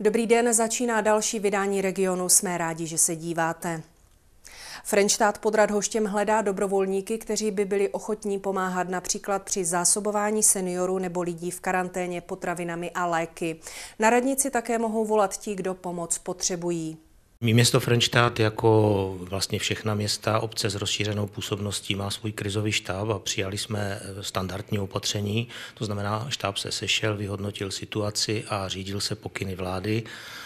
Dobrý den, začíná další vydání Regionu. Jsme rádi, že se díváte. Frenštát pod Radhoštěm hledá dobrovolníky, kteří by byli ochotní pomáhat například při zásobování seniorů nebo lidí v karanténě potravinami a léky. Na radnici také mohou volat ti, kdo pomoc potřebují. Město Frenštát jako vlastně všechna města, obce s rozšířenou působností má svůj krizový štáb a přijali jsme standardní opatření. To znamená, štáb se sešel, vyhodnotil situaci a řídil se pokyny vlády.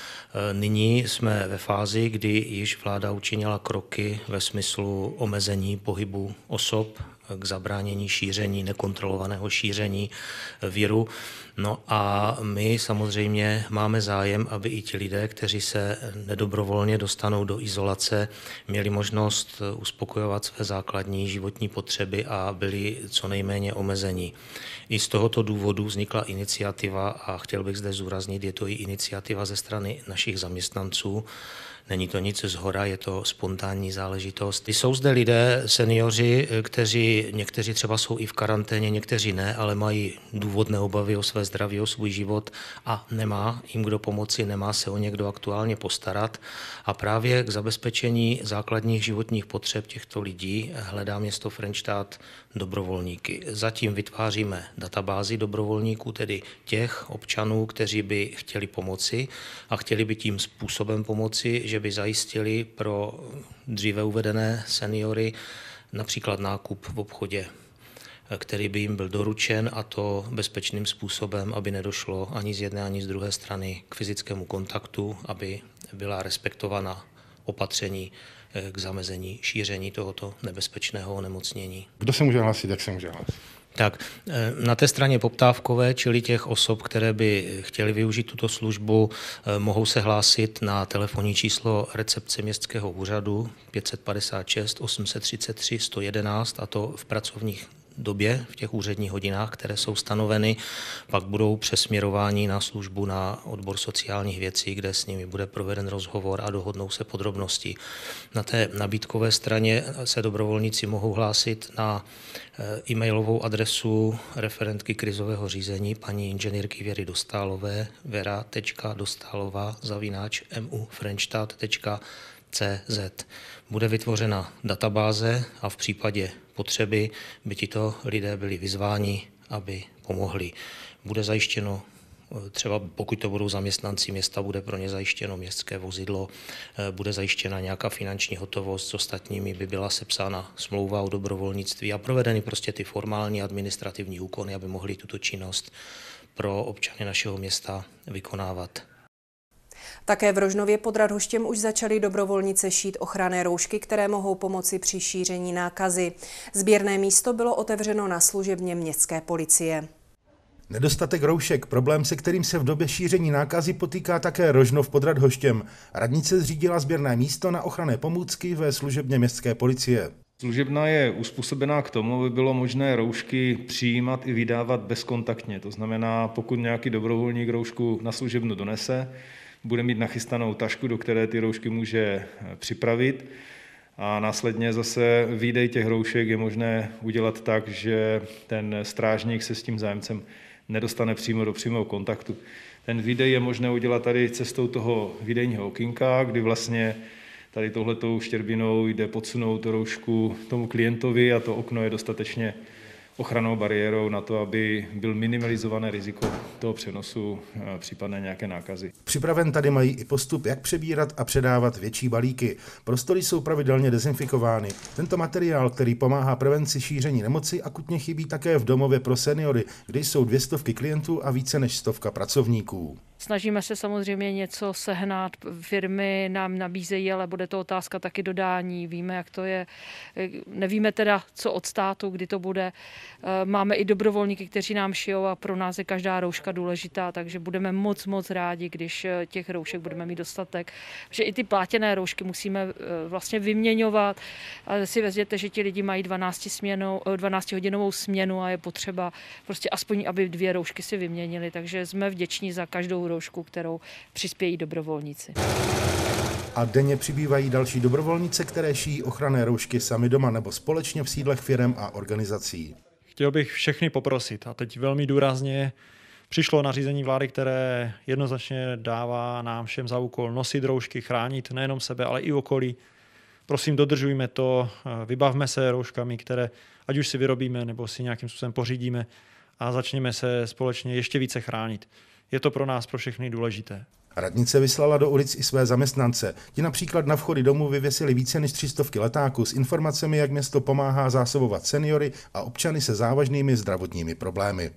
Nyní jsme ve fázi, kdy již vláda učinila kroky ve smyslu omezení pohybu osob k zabránění šíření, nekontrolovaného šíření viru. No a my samozřejmě máme zájem, aby i ti lidé, kteří se nedobrovolně dostanou do izolace, měli možnost uspokojovat své základní životní potřeby a byli co nejméně omezení. I z tohoto důvodu vznikla iniciativa a chtěl bych zde zdůraznit, je to i iniciativa ze strany našich zaměstnanců. Není to nic zhora, je to spontánní záležitost. Jsou zde lidé, seniori, někteří třeba jsou i v karanténě, někteří ne, ale mají důvodné obavy o své zdraví, o svůj život a nemá jim kdo pomoci, nemá se o někdo aktuálně postarat. A právě k zabezpečení základních životních potřeb těchto lidí hledá město Frenštát dobrovolníky. Zatím vytváříme databázi dobrovolníků, tedy těch občanů, kteří by chtěli pomoci a chtěli by tím způsobem pomoci, že by zajistili pro dříve uvedené seniory například nákup v obchodě, který by jim byl doručen, a to bezpečným způsobem, aby nedošlo ani z jedné, ani z druhé strany k fyzickému kontaktu, aby byla respektována opatření k zamezení šíření tohoto nebezpečného onemocnění. Kdo se může hlásit, jak se může hlásit? Tak, na té straně poptávkové, čili těch osob, které by chtěly využít tuto službu, mohou se hlásit na telefonní číslo recepce městského úřadu 556 833 111, a to v pracovních době, v těch úředních hodinách, které jsou stanoveny. Pak budou přesměrováni na službu na odbor sociálních věcí, kde s nimi bude proveden rozhovor a dohodnou se podrobnosti. Na té nabídkové straně se dobrovolníci mohou hlásit na e-mailovou adresu referentky krizového řízení paní inženýrky Věry Dostálové vera.dostálova@mufrenštat.cz. Bude vytvořena databáze a v případě potřeby by tito lidé byli vyzváni, aby pomohli. Bude zajištěno, třeba pokud to budou zaměstnanci města, bude pro ně zajištěno městské vozidlo, bude zajištěna nějaká finanční hotovost, s ostatními by byla sepsána smlouva o dobrovolnictví a provedeny prostě ty formální administrativní úkony, aby mohli tuto činnost pro občany našeho města vykonávat. Také v Rožnově pod Radhoštěm už začali dobrovolnice šít ochranné roušky, které mohou pomoci při šíření nákazy. Sběrné místo bylo otevřeno na služebně městské policie. Nedostatek roušek, problém, se kterým se v době šíření nákazy potýká také Rožnov pod Radhoštěm. Radnice zřídila sběrné místo na ochranné pomůcky ve služebně městské policie. Služebna je uspůsobená k tomu, aby bylo možné roušky přijímat i vydávat bezkontaktně. To znamená, pokud nějaký dobrovolník roušku na služebnu donese, bude mít nachystanou tašku, do které ty roušky může připravit, a následně zase výdej těch roušek je možné udělat tak, že ten strážník se s tím zájemcem nedostane přímo do přímého kontaktu. Ten výdej je možné udělat tady cestou toho výdejního okýnka, kdy vlastně tady touhletou štěrbinou jde podsunout tu roušku tomu klientovi a to okno je dostatečně ochrannou bariérou na to, aby byl minimalizované riziko toho přenosu případné nějaké nákazy. Připraven tady mají i postup, jak přebírat a předávat větší balíky. Prostory jsou pravidelně dezinfikovány. Tento materiál, který pomáhá prevenci šíření nemoci, akutně chybí také v domově pro seniory, kde jsou 200 klientů a více než 100 pracovníků. Snažíme se samozřejmě něco sehnat, firmy nám nabízejí, ale bude to otázka taky dodání. Víme, jak to je. Nevíme teda, co od státu, kdy to bude. Máme i dobrovolníky, kteří nám šijou a pro nás je každá rouška důležitá, takže budeme moc rádi, když těch roušek budeme mít dostatek. Že i ty plátěné roušky musíme vlastně vyměňovat. Ale si vezměte, že ti lidi mají 12hodinovou směnu a je potřeba prostě aspoň, aby 2 roušky si vyměnili. Takže jsme vděční za každou roušku, kterou přispějí dobrovolníci. A denně přibývají další dobrovolnice, které šijí ochranné roušky sami doma nebo společně v sídlech firem a organizací. Chtěl bych všechny poprosit, a teď velmi důrazně, Přišlo nařízení vlády, které jednoznačně dává nám všem za úkol nosit roušky, chránit nejenom sebe, ale i okolí. Prosím, dodržujme to, vybavme se rouškami, které ať už si vyrobíme nebo si nějakým způsobem pořídíme a začněme se společně ještě více chránit. Je to pro nás, pro všechny důležité. Radnice vyslala do ulic i své zaměstnance. Ti například na vchody domů vyvěsili více než 300 letáků s informacemi, jak město pomáhá zásobovat seniory a občany se závažnými zdravotními problémy.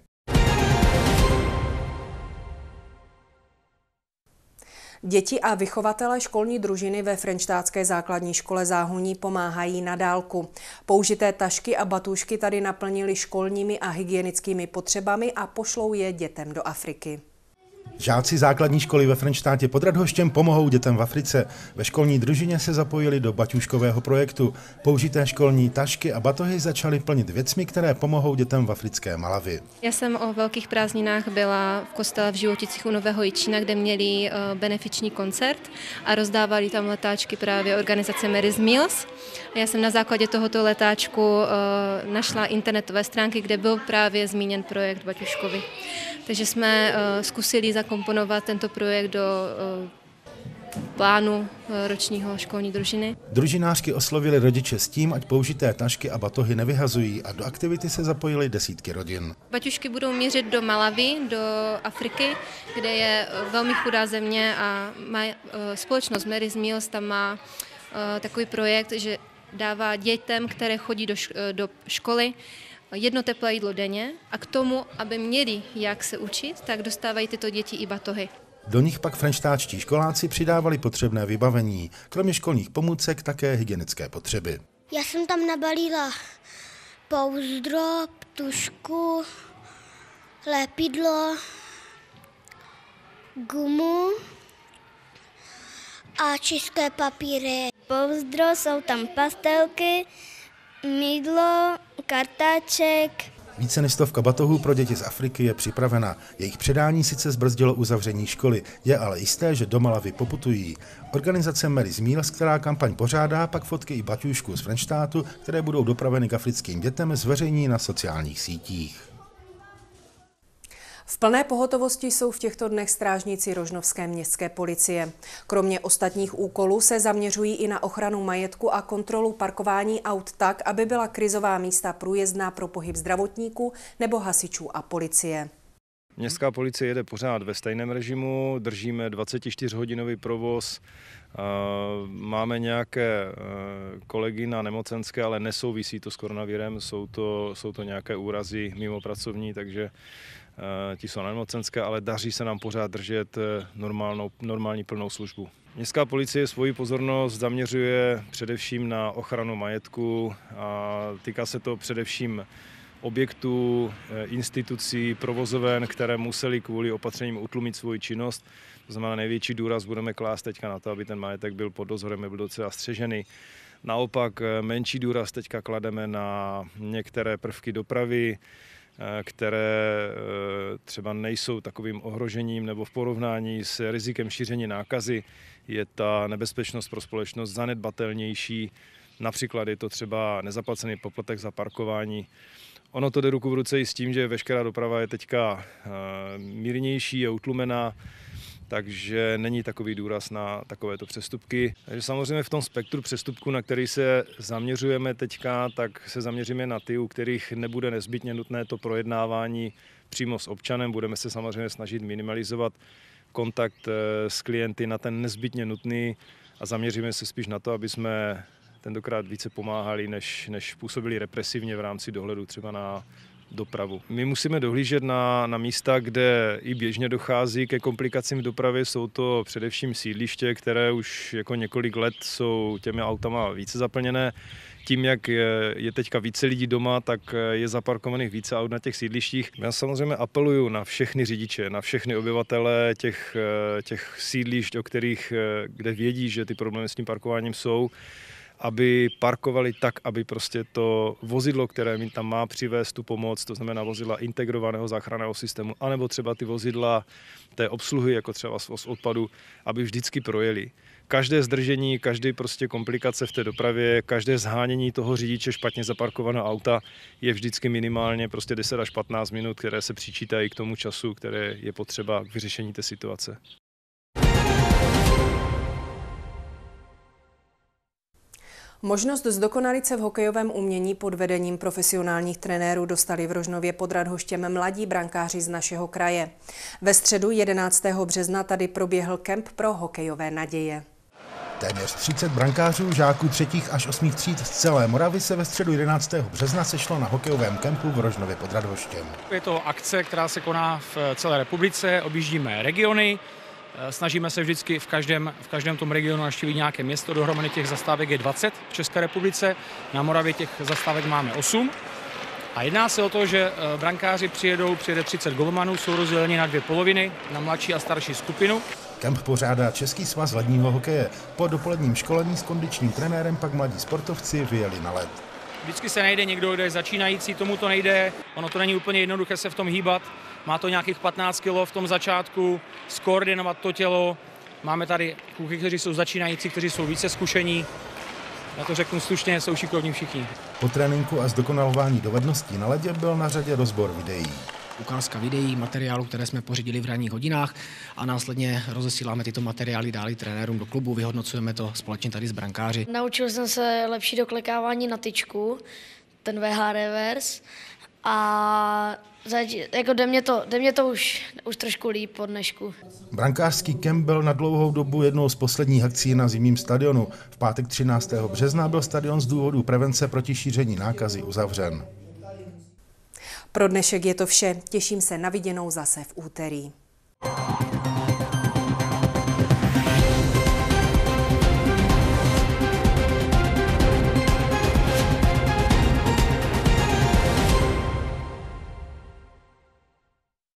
Děti a vychovatelé školní družiny ve frenštátské základní škole Záhoní pomáhají na dálku. Použité tašky a batůžky tady naplnili školními a hygienickými potřebami a pošlou je dětem do Afriky. Žáci základní školy ve Frenštátě pod Radhoštěm pomohou dětem v Africe. Ve školní družině se zapojili do baťůžkového projektu. Použité školní tašky a batohy začaly plnit věcmi, které pomohou dětem v africké Malawi. Já jsem o velkých prázdninách byla v kostele v Životicích u Nového Jičína, kde měli benefiční koncert a rozdávali tam letáčky právě organizace Mary's Meals. A já jsem na základě tohoto letáčku našla internetové stránky, kde byl právě zmíněn projekt Baťuškovi. Takže jsme zkusili zakomponovat tento projekt do plánu ročního školní družiny. Družinářky oslovili rodiče s tím, ať použité tašky a batohy nevyhazují a do aktivity se zapojily desítky rodin. Baťušky budou mířit do Malawi, do Afriky, kde je velmi chudá země a společnost Mary's Meals tam má takový projekt, že dává dětem, které chodí do školy, jedno teplé jídlo denně a k tomu, aby měli jak se učit, tak dostávají tyto děti i batohy. Do nich pak frenštátští školáci přidávali potřebné vybavení, kromě školních pomůcek také hygienické potřeby. Já jsem tam nabalila pouzdro, tužku, lepidlo, gumu a čisté papíry. Pouzdro, jsou tam pastelky, mydlo, kartáček. Více než 100 batohů pro děti z Afriky je připravena. Jejich předání sice zbrzdilo uzavření školy, je ale jisté, že do Malawi poputují. Organizace Mary's Meals, která kampaň pořádá, pak fotky i baťůžků z Frenštátu, které budou dopraveny k africkým dětem, zveřejní na sociálních sítích. V plné pohotovosti jsou v těchto dnech strážníci rožnovské městské policie. Kromě ostatních úkolů se zaměřují i na ochranu majetku a kontrolu parkování aut tak, aby byla krizová místa průjezdná pro pohyb zdravotníků nebo hasičů a policie. Městská policie jede pořád ve stejném režimu, držíme 24-hodinový provoz, máme nějaké kolegy na nemocenské, ale nesouvisí to s koronavirem, jsou to nějaké úrazy mimo pracovní, takže ti jsou na nemocenské, ale daří se nám pořád držet normální plnou službu. Městská policie svoji pozornost zaměřuje především na ochranu majetku a týká se to především objektů, institucí, provozoven, které museli kvůli opatřením utlumit svoji činnost. To znamená, největší důraz budeme klást teďka na to, aby ten majetek byl pod dozorem, byl docela střežený. Naopak menší důraz teďka klademe na některé prvky dopravy, které třeba nejsou takovým ohrožením nebo v porovnání s rizikem šíření nákazy je ta nebezpečnost pro společnost zanedbatelnější. Například je to třeba nezaplacený poplatek za parkování. Ono to jde ruku v ruce i s tím, že veškerá doprava je teďka mírnější, je utlumená, takže není takový důraz na takovéto přestupky. Takže samozřejmě v tom spektru přestupků, na který se zaměřujeme teďka, tak se zaměříme na ty, u kterých nebude nezbytně nutné to projednávání přímo s občanem. Budeme se samozřejmě snažit minimalizovat kontakt s klienty na ten nezbytně nutný a zaměříme se spíš na to, aby jsme tentokrát více pomáhali, než působili represivně v rámci dohledu třeba na dopravu. My musíme dohlížet na místa, kde i běžně dochází ke komplikacím v dopravě. Jsou to především sídliště, které už jako několik let jsou těmi autama více zaplněné. Tím, jak je teďka více lidí doma, tak je zaparkovaných více aut na těch sídlištích. Já samozřejmě apeluju na všechny řidiče, na všechny obyvatele těch sídlišť, kde vědí, že ty problémy s tím parkováním jsou, aby parkovali tak, aby prostě to vozidlo, které mi tam má přivést tu pomoc, to znamená vozidla integrovaného záchranného systému, anebo třeba ty vozidla té obsluhy, jako třeba z odpadu, aby vždycky projeli. Každé zdržení, každý prostě komplikace v té dopravě, každé zhánění toho řidiče špatně zaparkovaného auta je vždycky minimálně prostě 10 až 15 minut, které se přičítají k tomu času, které je potřeba k vyřešení té situace. Možnost zdokonalit se v hokejovém umění pod vedením profesionálních trenérů dostali v Rožnově pod Radhoštěm mladí brankáři z našeho kraje. Ve středu 11. března tady proběhl kemp pro hokejové naděje. Téměř 30 brankářů, žáků 3. až 8. tříd z celé Moravy se ve středu 11. března sešlo na hokejovém kempu v Rožnově pod Radhoštěm. Je to akce, která se koná v celé republice, objíždíme regiony, snažíme se vždycky v každém tom regionu navštívit nějaké město, dohromady těch zastávek je 20 v České republice, na Moravě těch zastávek máme 8. A jedná se o to, že brankáři přijede 30 golmanů, jsou rozděleni na 2 poloviny, na mladší a starší skupinu. Kemp pořádá Český svaz ledního hokeje. Po dopoledním školení s kondičním trenérem pak mladí sportovci vyjeli na led. Vždycky se najde někdo, kdo je začínající, tomu to nejde, ono to není úplně jednoduché se v tom hýbat. Má to nějakých 15 kg v tom začátku, skoordinovat to tělo. Máme tady kluky, kteří jsou začínající, kteří jsou více zkušení. Já to řeknu slušně, jsou šikovní všichni. Po tréninku a zdokonalování dovedností na ledě byl na řadě rozbor videí. Ukázka videí, materiálů, které jsme pořídili v ranních hodinách a následně rozesíláme tyto materiály dále trenérům do klubu, vyhodnocujeme to společně tady s brankáři. Naučil jsem se lepší doklekávání na tyčku, ten VH reverse a jako jde mě to už trošku líp po dnešku. Brankářský kemp byl na dlouhou dobu jednou z posledních akcí na zimním stadionu. V pátek 13. března byl stadion z důvodu prevence proti šíření nákazy uzavřen. Pro dnešek je to vše. Těším se na viděnou zase v úterý.